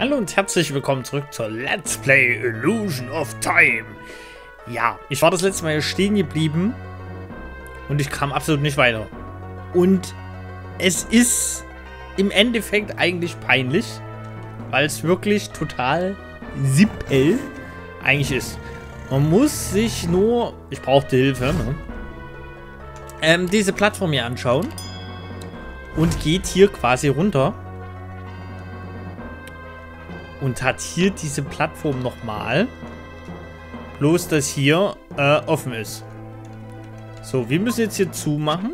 Hallo und herzlich willkommen zurück zur Let's Play Illusion of Time. Ja, ich war das letzte Mal hier stehen geblieben und ich kam absolut nicht weiter. Und es ist im Endeffekt eigentlich peinlich, weil es wirklich total simpel eigentlich ist. Man muss sich nur, ich brauchte Hilfe, ne? Diese Plattform hier anschauen und geht hier quasi runter. Und hat hier diese Plattform nochmal. Bloß, dass hier offen ist. So, wir müssen jetzt hier zumachen.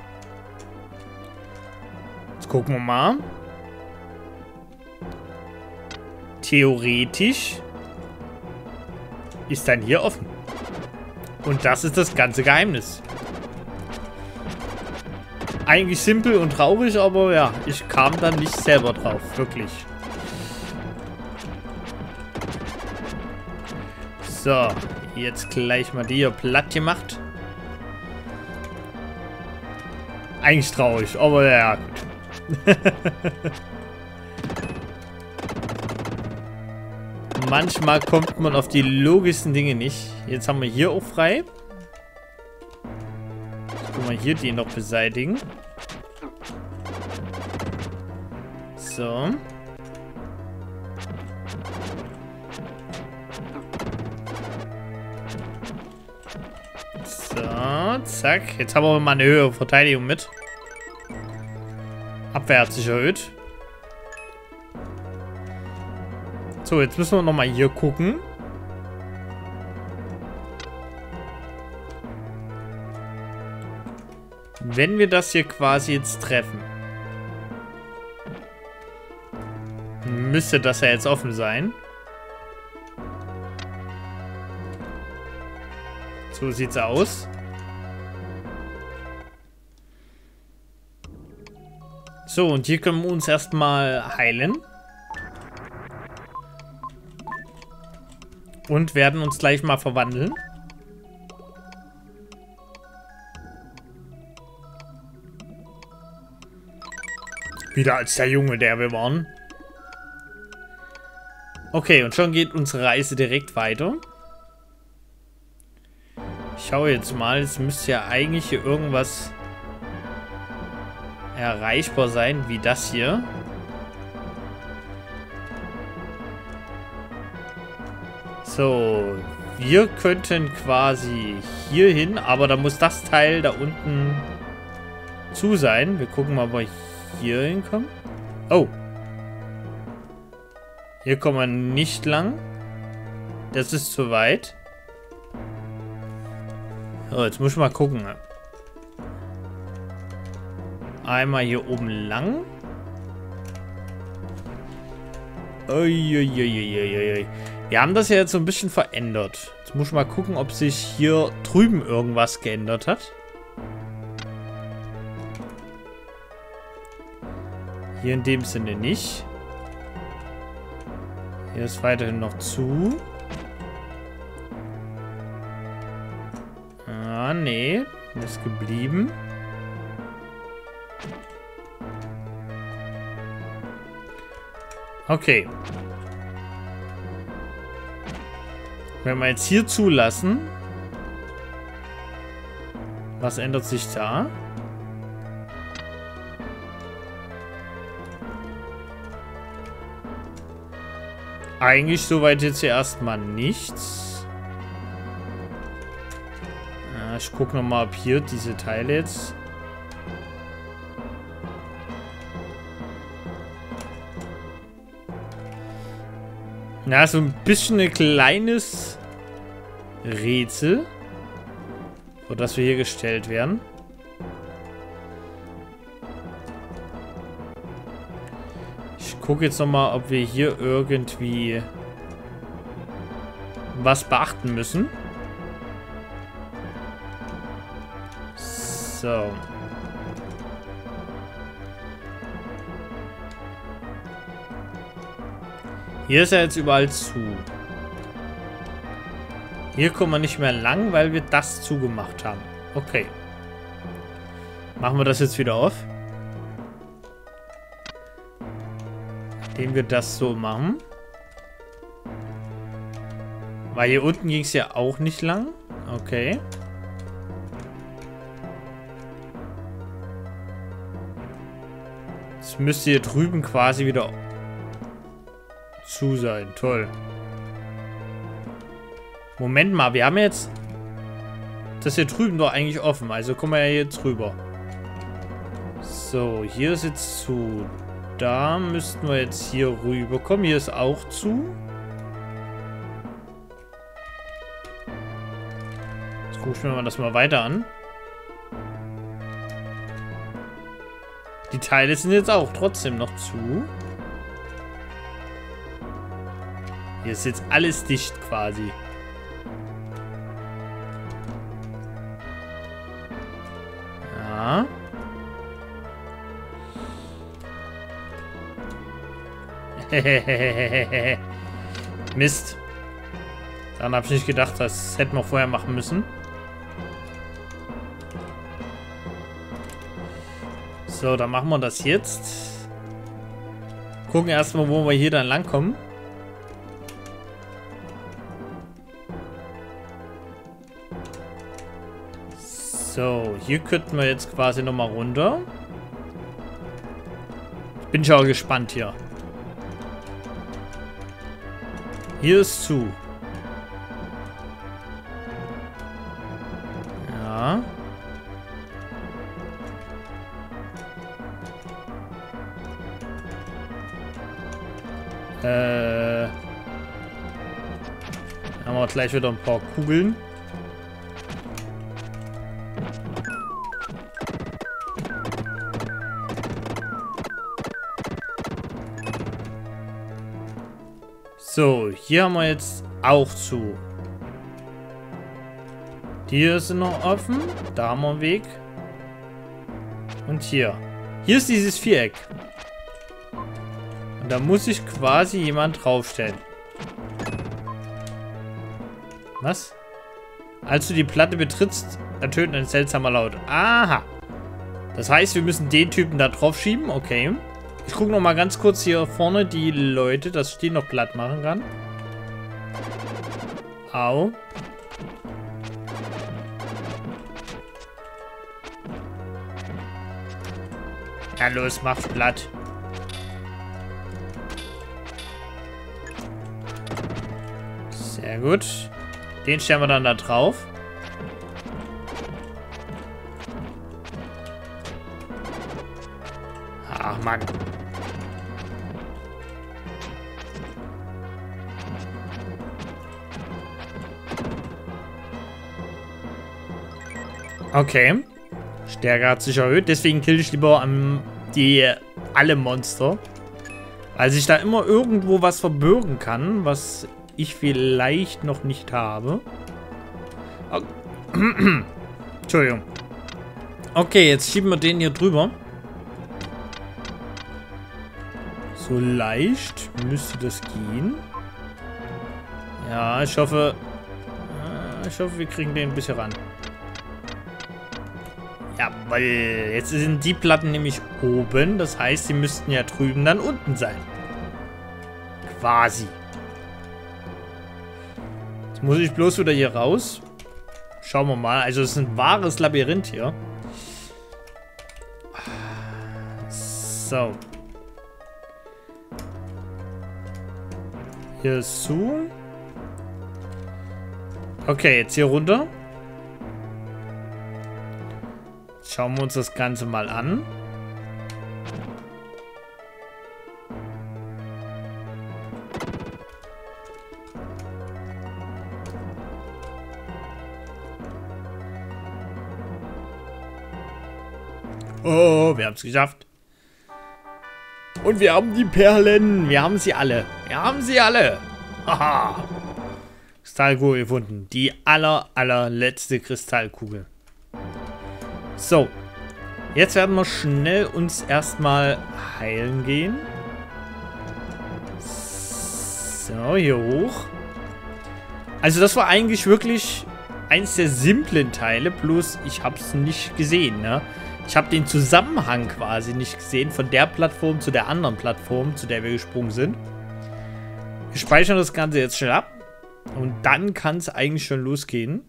Jetzt gucken wir mal. Theoretisch ist dann hier offen. Und das ist das ganze Geheimnis. Eigentlich simpel und traurig, aber ja, ich kam dann nicht selber drauf. Wirklich. So, jetzt gleich mal die hier platt gemacht. Eigentlich traurig, aber ja, gut. Manchmal kommt man auf die logischsten Dinge nicht. Jetzt haben wir hier auch frei. Jetzt können wir hier die noch beseitigen. So. So, zack. Jetzt haben wir mal eine höhere Verteidigung mit. Abwehr hat sich erhöht. So, jetzt müssen wir nochmal hier gucken. Wenn wir das hier quasi jetzt treffen, müsste das ja jetzt offen sein. So sieht's aus. So, und hier können wir uns erstmal heilen. Und werden uns gleich mal verwandeln. Wieder als der Junge, der wir waren. Okay, und schon geht unsere Reise direkt weiter. Ich schaue jetzt mal, es müsste ja eigentlich hier irgendwas erreichbar sein, wie das hier. So, wir könnten quasi hier hin, aber da muss das Teil da unten zu sein. Wir gucken mal, ob wir hier hinkommen. Oh. Hier kommen wir nicht lang. Das ist zu weit. So, jetzt muss ich mal gucken. Einmal hier oben lang. Uiuiuiuiui. Wir haben das ja jetzt so ein bisschen verändert. Jetzt muss ich mal gucken, ob sich hier drüben irgendwas geändert hat. Hier in dem Sinne nicht. Hier ist weiterhin noch zu. Ah, nee. Ist geblieben. Okay. Wenn wir jetzt hier zulassen. Was ändert sich da? Eigentlich soweit jetzt hier erstmal nichts. Ja, ich gucke nochmal, ob hier diese Teile jetzt... Ja, so ein bisschen ein kleines Rätsel, vor das wir hier gestellt werden. Ich gucke jetzt nochmal, ob wir hier irgendwie was beachten müssen. So. Hier ist ja jetzt überall zu. Hier kommen wir nicht mehr lang, weil wir das zugemacht haben. Okay. Machen wir das jetzt wieder auf. indem wir das so machen. Weil hier unten ging es ja auch nicht lang. Okay. Es müsste hier drüben quasi wieder zu sein. Toll. Moment mal, wir haben jetzt das hier drüben doch eigentlich offen. Also kommen wir ja jetzt rüber. So, hier ist jetzt zu. Da müssten wir jetzt hier rüber kommen. Hier ist auch zu. Jetzt gucke ich mir das mal weiter an. Die Teile sind jetzt auch trotzdem noch zu. Hier ist jetzt alles dicht quasi. Ja. Mist. Daran habe ich nicht gedacht, das hätten wir vorher machen müssen. So, dann machen wir das jetzt. Gucken erstmal, wo wir hier dann langkommen. So, hier könnten wir jetzt quasi nochmal runter. Bin schon gespannt hier. Hier ist zu. Ja. Haben wir gleich wieder ein paar Kugeln. So, hier haben wir jetzt auch zu. Die hier sind noch offen. Da haben wir einen Weg. Und hier. Hier ist dieses Viereck. Und da muss sich quasi jemand draufstellen. Was? Als du die Platte betrittst, ertönt ein seltsamer Laut. Aha. Das heißt, wir müssen den Typen da drauf schieben. Okay. Ich gucke noch mal ganz kurz hier vorne die Leute, dass ich die noch platt machen kann. Au. Ja, los, mach's platt. Sehr gut. Den stellen wir dann da drauf. Ach, Mann. Okay. Stärke hat sich erhöht. Deswegen kill ich lieber alle Monster. Weil sich da immer irgendwo was verbirgen kann, was ich vielleicht noch nicht habe. Oh. Entschuldigung. Okay, jetzt schieben wir den hier drüber. So leicht müsste das gehen. Ja, ich hoffe, wir kriegen den ein bisschen ran. Jawohl, jetzt sind die Platten nämlich oben. Das heißt, sie müssten ja drüben dann unten sein. Quasi. Jetzt muss ich bloß wieder hier raus. Schauen wir mal. Also es ist ein wahres Labyrinth hier. So. Hier ist zu. Okay, jetzt hier runter. Schauen wir uns das Ganze mal an. Oh, wir haben es geschafft. Und wir haben die Perlen. Wir haben sie alle. Wir haben sie alle. Haha. Kristallkugel gefunden. Die allerletzte Kristallkugel. So. Jetzt werden wir schnell uns erstmal heilen gehen. So, hier hoch. Also das war eigentlich wirklich eins der simplen Teile. Bloß ich habe es nicht gesehen, ne? Ich habe den Zusammenhang quasi nicht gesehen von der Plattform zu der anderen Plattform, zu der wir gesprungen sind. Wir speichern das Ganze jetzt schnell ab. Und dann kann es eigentlich schon losgehen.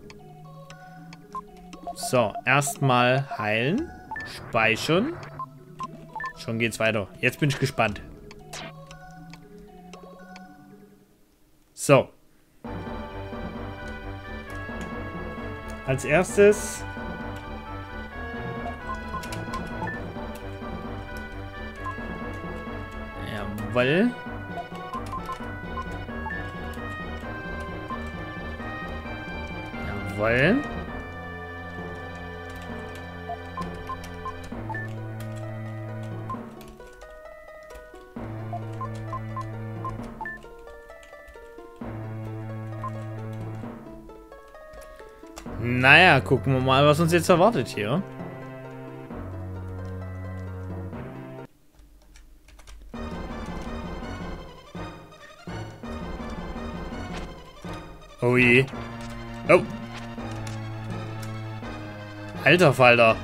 So, erstmal heilen. Speichern. Schon geht's weiter. Jetzt bin ich gespannt. So. Als erstes jawohl. Jawohl. Naja, gucken wir mal, was uns jetzt erwartet hier. Oh je. Oh. Alter Falter.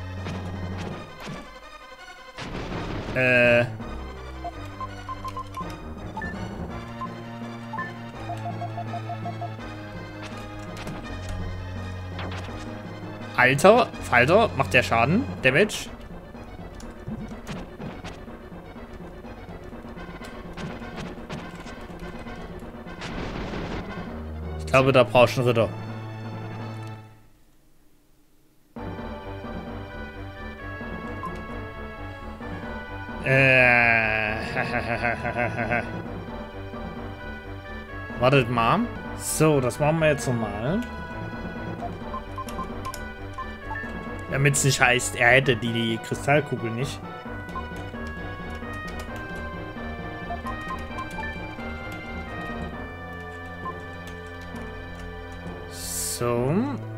Alter Falter, macht der Schaden? Damage? Ich glaube, da brauchst du einen Ritter. Wartet mal. So, das machen wir jetzt nochmal. Damit es nicht heißt, er hätte die Kristallkugel nicht. So.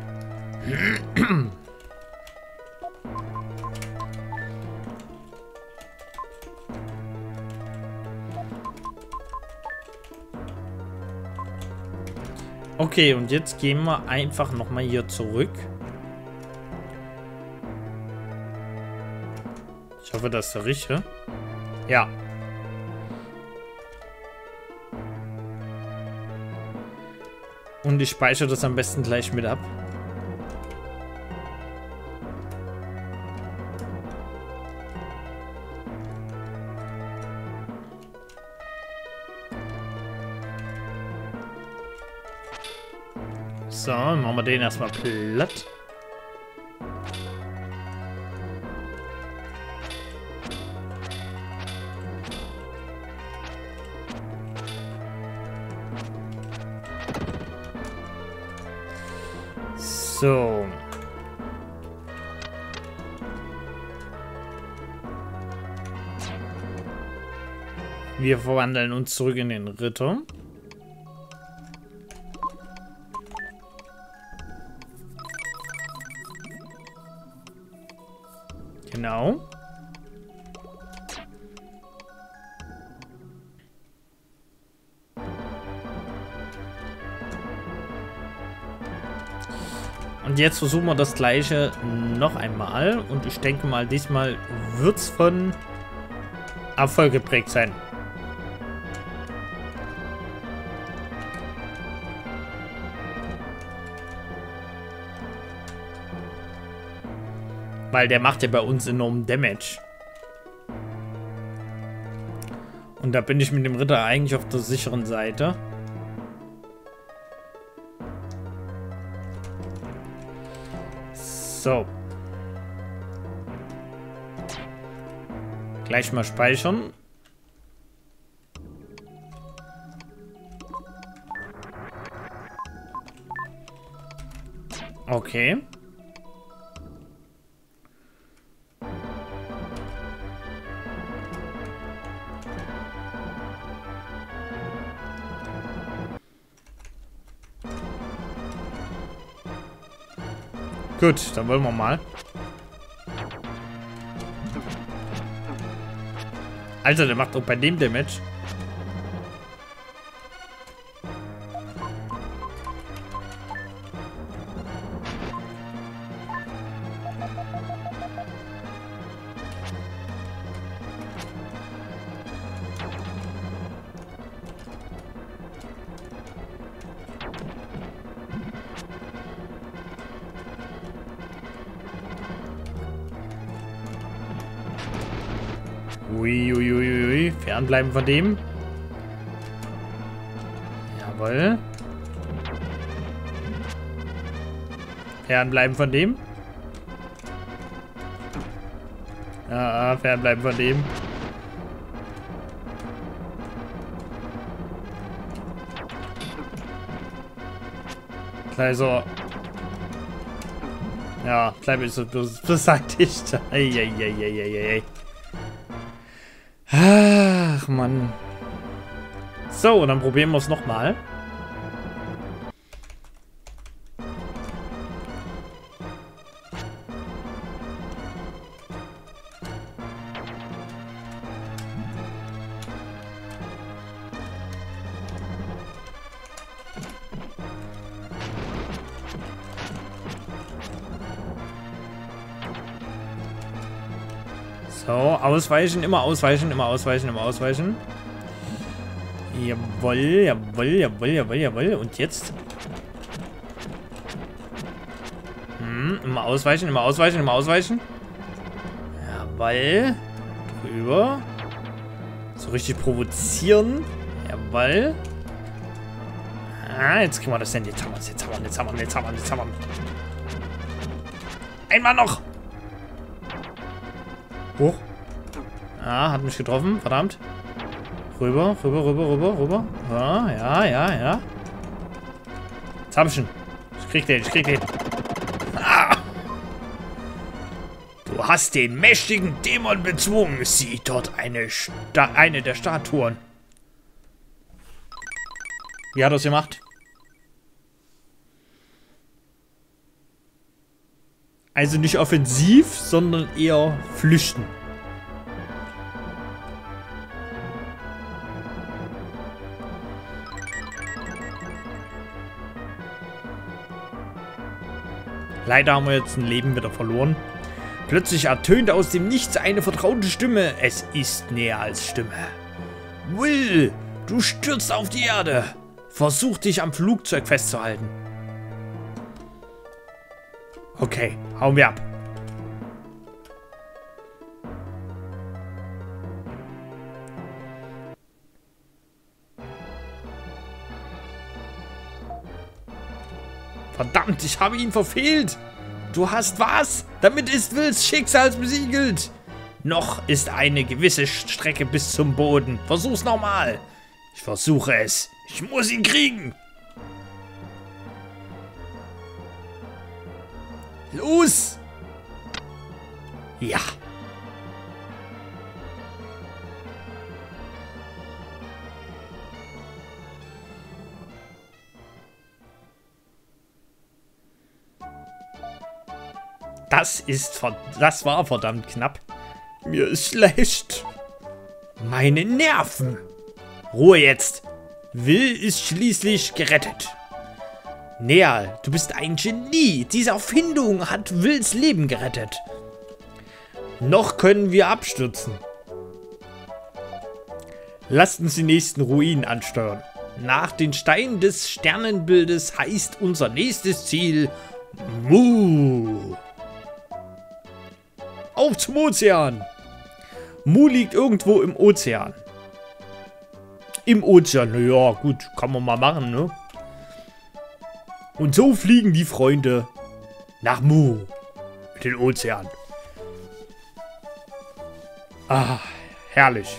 Okay, und jetzt gehen wir einfach nochmal hier zurück. Ich hoffe, das ist der richtige. Ja. Und ich speichere das am besten gleich mit ab. So, machen wir den erstmal platt. So. Wir verwandeln uns zurück in den Ritter. Genau. Und jetzt versuchen wir das gleiche noch einmal. Und ich denke mal, diesmal wird es von Erfolg geprägt sein. Weil der macht ja bei uns enormen Damage. Und da bin ich mit dem Ritter eigentlich auf der sicheren Seite. So. Gleich mal speichern. Okay. Gut, dann wollen wir mal. Alter, der macht auch bei dem Damage. Uiuiuiui. Fernbleiben von dem. Jawohl. Fernbleiben von dem. Ja, fernbleiben von dem. Gleich so. Ja, gleich ist so beseitigt. Eieieiei. Ach, Mann. So, dann probieren wir es nochmal. So, ausweichen, immer ausweichen, immer ausweichen, immer ausweichen. Jawohl, jawohl, jawohl, jawohl, jawohl. Und jetzt? Immer ausweichen, immer ausweichen, immer ausweichen. Jawohl. Drüber. So richtig provozieren. Jawohl. Ah, jetzt kriegen wir das denn. Jetzt haben wir es, jetzt haben wir es, jetzt haben wir es, jetzt haben wir es, jetzt haben wir es. Einmal noch. Hoch. Ah, hat mich getroffen. Verdammt. Rüber, rüber, rüber, rüber, rüber. Ja, ja, ja, ja. Jetzt hab ich ihn. Ich krieg den, ich krieg den. Ah! Du hast den mächtigen Dämon bezwungen. Sieh dort eine der Statuen. Wie hat er es gemacht? Also nicht offensiv, sondern eher flüchten. Leider haben wir jetzt ein Leben wieder verloren. Plötzlich ertönte aus dem Nichts eine vertraute Stimme. Es ist näher als Stimme. Will, du stürzt auf die Erde. Versuch dich am Flugzeug festzuhalten. Okay, hauen wir ab. Verdammt, ich habe ihn verfehlt. Du hast was? Damit ist Wills Schicksal besiegelt. Noch ist eine gewisse Strecke bis zum Boden. Versuch's nochmal. Ich versuche es. Ich muss ihn kriegen. Los! Ja. Das war verdammt knapp. Mir ist schlecht. Meine Nerven. Ruhe jetzt. Will ist schließlich gerettet. Neal, du bist ein Genie. Diese Erfindung hat Wills Leben gerettet. Noch können wir abstürzen. Lasst uns die nächsten Ruinen ansteuern. Nach den Steinen des Sternenbildes heißt unser nächstes Ziel Mu. Auf zum Ozean. Mu liegt irgendwo im Ozean. Im Ozean, naja, gut, kann man mal machen, ne? Und so fliegen die Freunde nach Mu. Mit den Ozean. Ah, herrlich.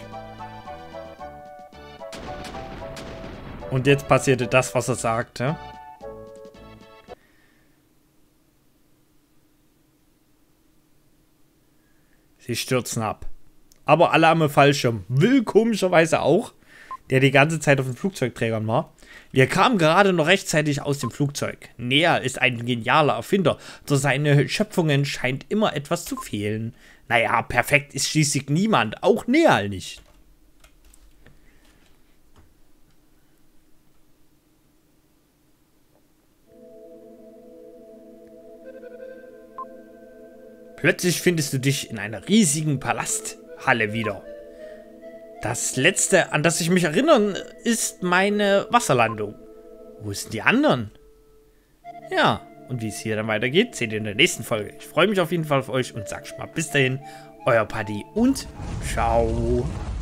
Und jetzt passierte das, was er sagte. Sie stürzen ab. Aber alle am Fallschirm. Will komischerweise auch, der die ganze Zeit auf den Flugzeugträgern war. Wir kamen gerade noch rechtzeitig aus dem Flugzeug. Neal ist ein genialer Erfinder, doch seine Schöpfungen scheint immer etwas zu fehlen. Naja, perfekt ist schließlich niemand, auch Neal nicht. Plötzlich findest du dich in einer riesigen Palasthalle wieder. Das letzte, an das ich mich erinnere, ist meine Wasserlandung. Wo sind die anderen? Ja, und wie es hier dann weitergeht, seht ihr in der nächsten Folge. Ich freue mich auf jeden Fall auf euch und sag schon mal bis dahin, euer Paddy und ciao.